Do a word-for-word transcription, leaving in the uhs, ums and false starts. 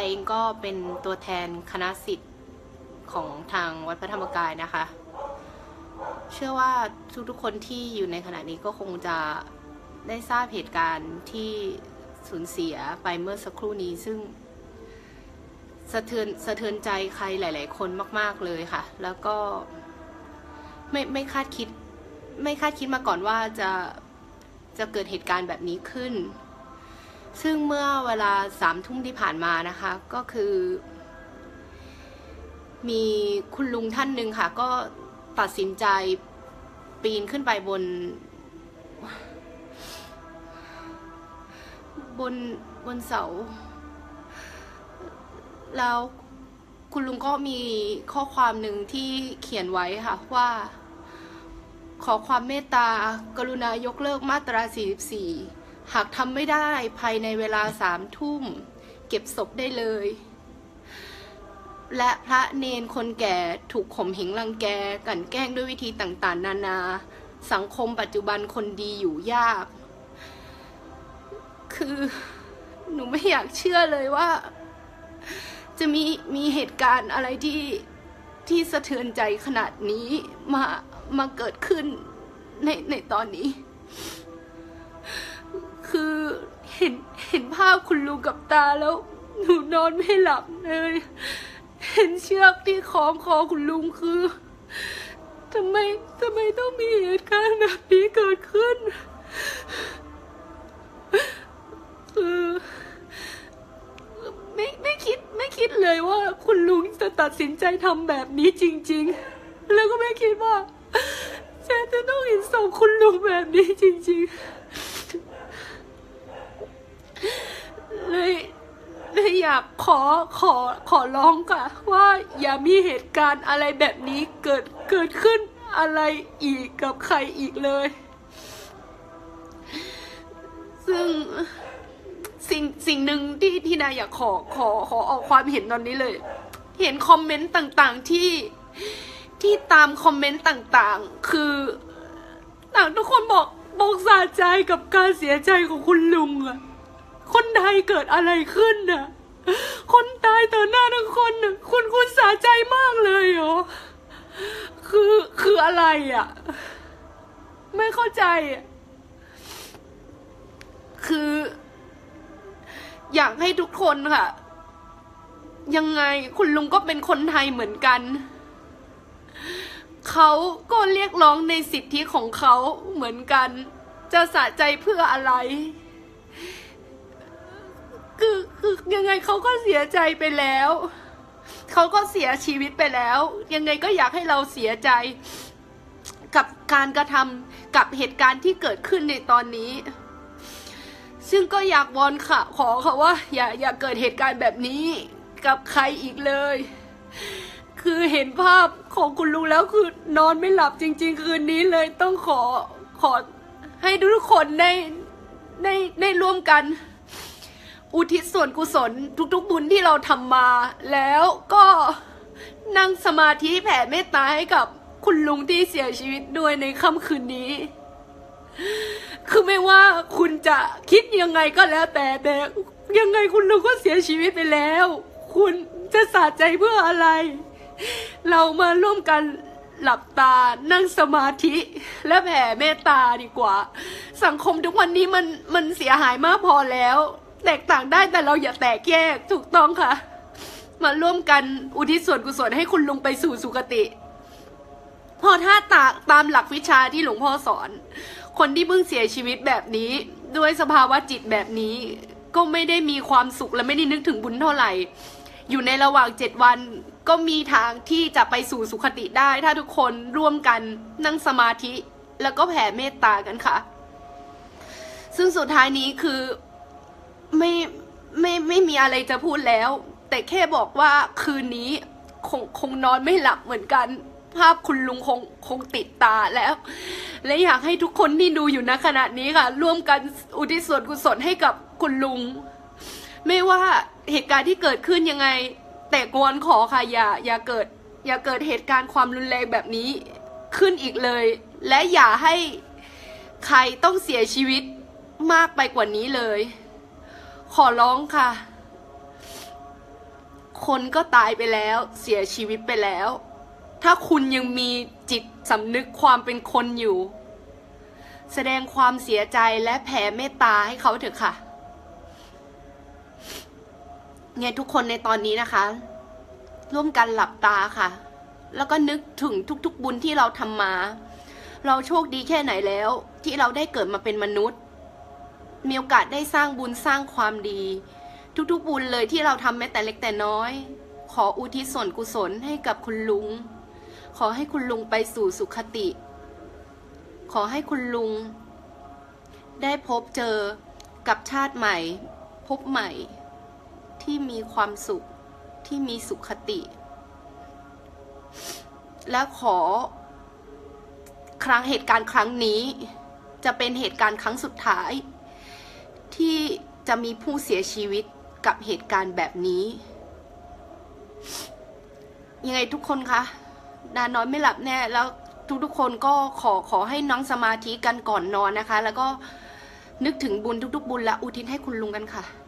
เองก็เป็นตัวแทนคณะศิษย์ของทางวัดพระธรรมกายนะคะ เชื่อว่าทุกๆคนที่อยู่ในขณะนี้ก็คงจะได้ทราบเหตุการณ์ที่สูญเสียไปเมื่อสักครู่นี้ซึ่งสะเทือนสะเทือนใจใครหลายๆคนมากๆเลยค่ะแล้วก็ไม่ไม่คาดคิดไม่คาดคิดมาก่อนว่าจะจะเกิดเหตุการณ์แบบนี้ขึ้นซึ่งเมื่อเวลาสามทุ่มที่ผ่านมานะคะก็คือมีคุณลุงท่านหนึ่งค่ะก็ตัดสินใจปีนขึ้นไปบนบนบนเสาแล้วคุณลุงก็มีข้อความหนึ่งที่เขียนไว้ค่ะว่าขอความเมตตากรุณายกเลิกมาตราสี่สิบสี่หากทำไม่ได้ภายในเวลาสามทุ่มเก็บศพได้เลยและพระเนนคนแก่ถูกข่มเหงรังแกกลั่นแกล้งด้วยวิธีต่างๆนานาสังคมปัจจุบันคนดีอยู่ยากคือหนูไม่อยากเชื่อเลยว่าจะมีมีเหตุการณ์อะไรที่ที่สะเทือนใจขนาดนี้มามาเกิดขึ้นในในตอนนี้คือเห็นเห็นภาพคุณลุงกับตาแล้วหนูนอนไม่หลับเลยเห็นเชือกที่คล้องคอคุณลุงคือทำไมทำไมต้องมีเหตุการณ์แบบนี้เกิดขึ้นคือไม่ไม่คิดไม่คิดเลยว่าคุณลุงจะตัดสินใจทำแบบนี้จริงๆแล้วก็ไม่คิดว่าจะจะต้องเห็นศพคุณลุงแบบนี้จริงๆเลยเลยอยากขอขอขอร้องค่ะว่าอย่ามีเหตุการณ์อะไรแบบนี้เกิดเกิดขึ้นอะไรอีกกับใครอีกเลยซึ่งสิ่งสิ่งหนึ่งที่ที่นายอยากขอขอขอออกความเห็นตอนนี้เลยเห็นคอมเมนต์ต่างๆที่ที่ตามคอมเมนต์ต่างๆคือต่างทุกคนบอกบอกสะใจกับการเสียใจของคุณลุงอะคนไทยเกิดอะไรขึ้นน่ะคนตายต่อหน้าทั้งคนน่ะคุณคุณสะใจมากเลยเหรอคือคืออะไรอ่ะไม่เข้าใจอ่ะคืออยากให้ทุกคนค่ะยังไงคุณลุงก็เป็นคนไทยเหมือนกันเขาก็เรียกร้องในสิทธิของเขาเหมือนกันจะสะใจเพื่ออะไรคือคือยังไงเขาก็เสียใจไปแล้วเขาก็เสียชีวิตไปแล้วยังไงก็อยากให้เราเสียใจกับการกระทำกับเหตุการณ์ที่เกิดขึ้นในตอนนี้ซึ่งก็อยากวอนค่ะขอค่ะว่าอย่าอย่าเกิดเหตุการณ์แบบนี้กับใครอีกเลยคือเห็นภาพของคุณลุงแล้วคือนอนไม่หลับจริงๆคืนนี้เลยต้องขอขอให้ทุกคนได้ได้ได้ร่วมกันอุทิศส่วนกุศลทุกๆบุญที่เราทำมาแล้วก็นั่งสมาธิแผ่เมตตาให้กับคุณลุงที่เสียชีวิตด้วยในค่ำคืนนี้คือไม่ว่าคุณจะคิดยังไงก็แล้วแต่แต่ยังไงคุณลุงก็เสียชีวิตไปแล้วคุณจะสะใจเพื่ออะไรเรามาร่วมกันหลับตานั่งสมาธิและแผ่เมตตาดีกว่าสังคมทุกวันนี้มันมันเสียหายมากพอแล้วแตกต่างได้แต่เราอย่าแตกแยกถูกต้องค่ะมาร่วมกันอุทิศส่วนกุศลให้คุณลุงไปสู่สุคติพอถ้าตาตามหลักวิชาที่หลวงพ่อสอนคนที่เพิ่งเสียชีวิตแบบนี้ด้วยสภาวะจิตแบบนี้ก็ไม่ได้มีความสุขและไม่ได้นึกถึงบุญเท่าไหร่อยู่ในระหว่างเจ็ดวันก็มีทางที่จะไปสู่สุคติได้ถ้าทุกคนร่วมกันนั่งสมาธิแล้วก็แผ่เมตตากันค่ะซึ่งสุดท้ายนี้คือไม่ไม่ไม่มีอะไรจะพูดแล้วแต่แค่บอกว่าคืนนี้คงคงนอนไม่หลับเหมือนกันภาพคุณลุงคงคงติดตาแล้วและอยากให้ทุกคนที่ดูอยู่ณขณะนี้ค่ะร่วมกันอุทิศส่วนกุศลให้กับคุณลุงไม่ว่าเหตุการณ์ที่เกิดขึ้นยังไงแต่กวนขอค่ะอย่าอย่าเกิดอย่าเกิดเหตุการณ์ความรุนแรงแบบนี้ขึ้นอีกเลยและอย่าให้ใครต้องเสียชีวิตมากไปกว่านี้เลยขอร้องค่ะคนก็ตายไปแล้วเสียชีวิตไปแล้ว ถ้าคุณยังมีจิตสำนึกความเป็นคนอยู่แสดงความเสียใจและแผ่เมตตาให้เขาเถอะค่ะเนี่ยทุกคนในตอนนี้นะคะร่วมกันหลับตาค่ะแล้วก็นึกถึงทุกๆบุญที่เราทำมาเราโชคดีแค่ไหนแล้วที่เราได้เกิดมาเป็นมนุษย์มีโอกาสได้สร้างบุญสร้างความดีทุกๆบุญเลยที่เราทำแม้แต่เล็กแต่น้อยขออุทิศส่วนกุศลให้กับคุณลุงขอให้คุณลุงไปสู่สุคติขอให้คุณลุงได้พบเจอกับชาติใหม่พบใหม่ที่มีความสุขที่มีสุขติและขอครั้งเหตุการณ์ครั้งนี้จะเป็นเหตุการณ์ครั้งสุดท้ายที่จะมีผู้เสียชีวิตกับเหตุการณ์แบบนี้ยังไงทุกคนคะนานอนไม่หลับแน่แล้วทุกๆคนก็ขอขอให้นั่งสมาธิกันก่อนนอนนะคะแล้วก็นึกถึงบุญทุกๆบุญและอุทิศให้คุณลุงกันค่ะ